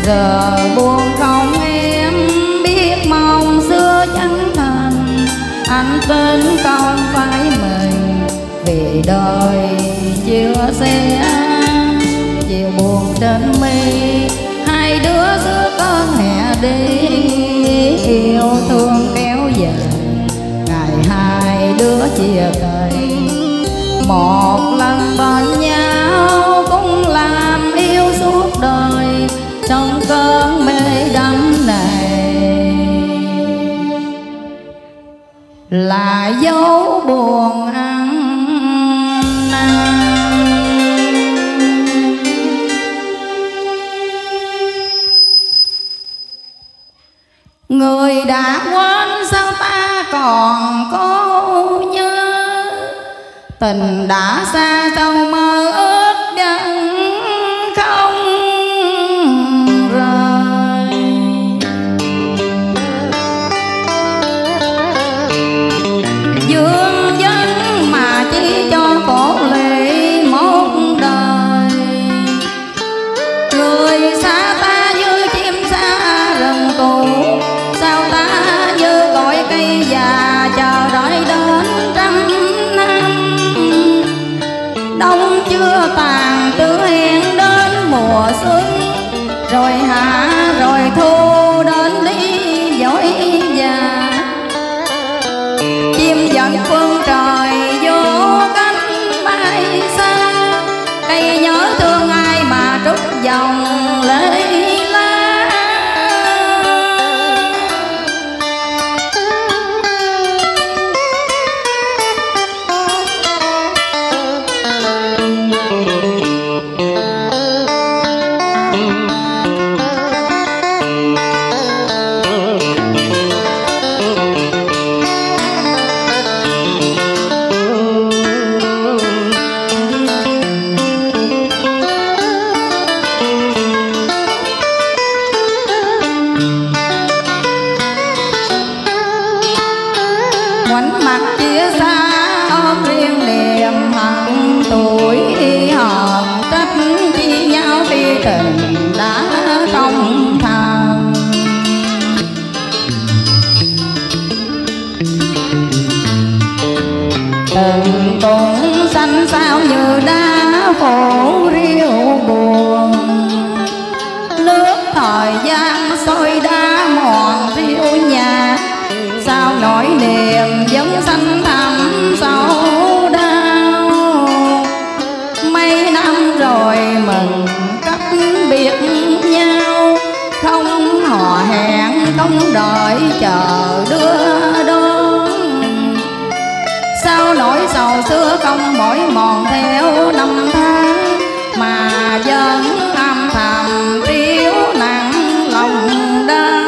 giờ buồn không em biết mong xưa chân thành. Anh tin không phải mình vì đời chưa sẽ chiều buồn trên mi. Hai đứa giữa cơn hè đi yêu thương kéo dài, ngày hai đứa chia tay. Một lần bên nhau cũng làm yêu suốt đời trong cơn mê đắm này, là dấu buồn ăn năn. Người đã quên sao ta còn có nhớ, tình đã xa đâu mơ ước vẫn không rời. Dương dân mà chỉ cho khổ lệ một đời. Người xa ta như chim xa rừng cũ, sao ta như cội cây già chờ đợi đến trăm năm. Đông chưa tàn tự hẹn đến mùa xuân, rồi hạ rồi thu đến đi dõi già. Chim dẫn phương trời vô cánh bay xa, cây nhớ thương ai mà trút dòng lệ lá. Ngoảnh mặt chia xa ôm riêng niềm hận tuổi hờn, trách chi nhau khi tình đã không thành. Tình cũng xanh xao như đá phủ riêu buồn, nước thời gian sôi đá mòn riêu nhà. Sao nỗi niềm vẫn xanh thẳm sâu đau, mấy năm rồi mình cách biệt nhau. Không hò hẹn không đợi chờ đưa đón, sao nỗi sầu xưa không mỏi mòn theo năm tháng, mà vẫn âm thầm riếu nặng lòng đau.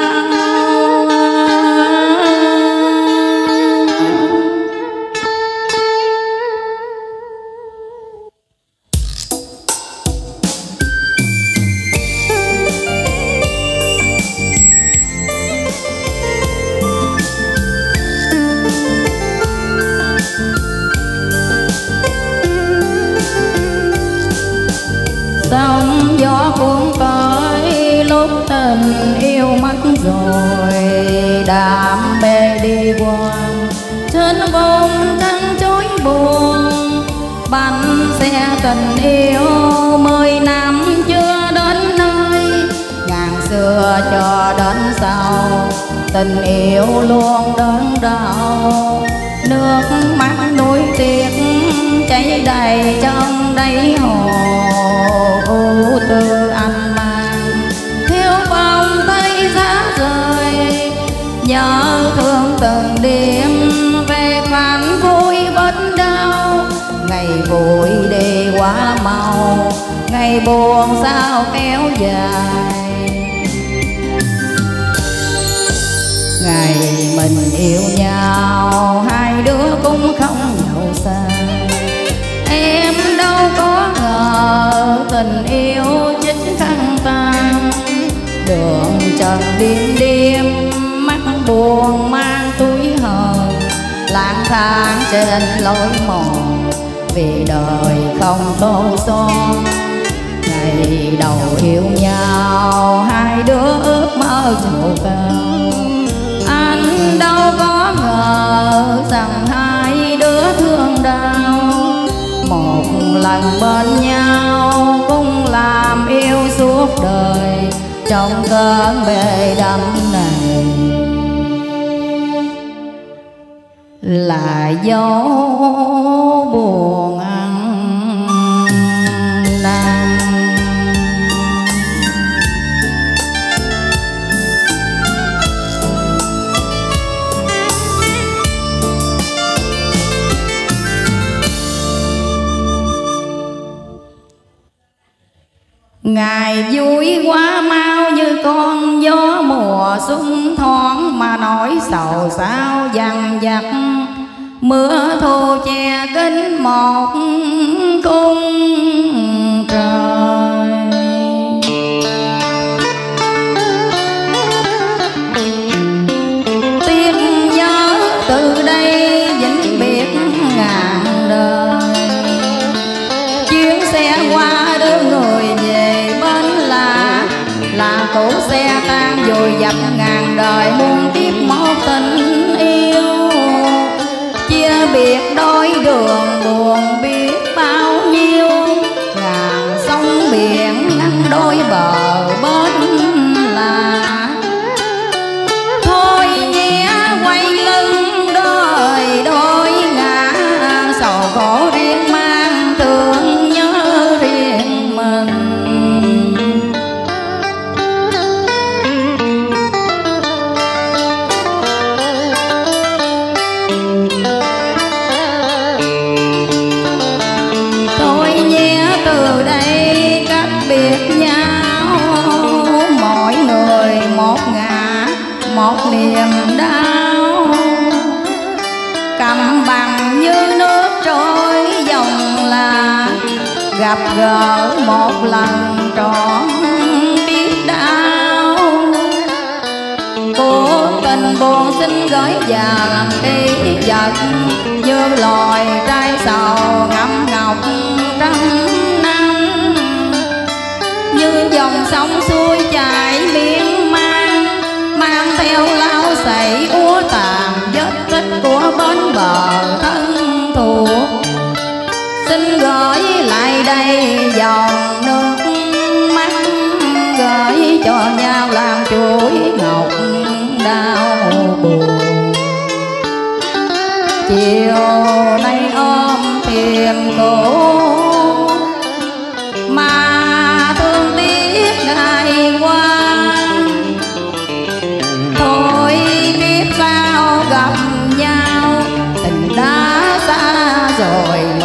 Sóng gió cuốn tới lúc tình yêu mất rồi, đam mê đi qua trên vùng trăng chối buồn. Bánh xe tình yêu 10 năm chưa đến nơi, ngàn xưa cho đến sau tình yêu luôn đớn đau. Nước mắt nuối tiếc chảy đầy trong đáy hồ, ưu tư anh mang theo vòng tay giá rời. Nhớ thương từng đêm về phản vui vết đau, ngày vui đi quá mau, ngày buồn sao kéo dài. Ngày mình yêu nhau hai đứa cũng không nhau xa, em đâu có ngờ tình yêu chính khăn tan. Đường trần đêm đêm mắt buồn mang túi hờn, lang thang trên lối mòn vì đời không tô son. ngày đầu yêu nhau, hai đứa ước mơ trầu cao. Anh đâu có ngờ rằng hai đứa thương đau, một lần bên nhau cũng làm yêu suốt đời trong cơn bể đắm này. Là gió buồn ăn năn. Ngày vui quá mau như con gió mùa xuân thoáng, mà nỗi sầu sao dằn vặt mưa thu che kín một cung trời. Tiếc nhớ từ đây vĩnh biệt ngàn đời, chuyến xe qua đưa người về bên là cũ xe tan vùi dập ngàn đời, muôn kiếp một tình yêu. Chia biệt đôi đường buồn biết bao nhiêu, ngàn sông biển ngăn đôi bờ bên là. Thôi nhé quay lưng đời đôi ngả, sầu khổ riêng mang thương nhớ riêng mình. Từ đây cách biệt nhau, mỗi người một ngã một niềm đau, cầm bằng như nước trôi dòng là gặp gỡ một lần trọn biết đau. Cuộc tình buồn xin gửi và làm ký vật, như loài trai sầu ngậm ngọc trăm năm, như dòng sông xuôi chảy miên man, mang theo lao sậy úa tàn vết tích của bến bờ thân thuộc. Xin gửi lại đây dòng nước mắt, gửi cho nhau làm chuỗi ngọc đau buồn. Chiều nay ôm thềm cổ mà thương tiếc ngày qua, thôi kiếp sau gặp nhau tình đã xa rồi.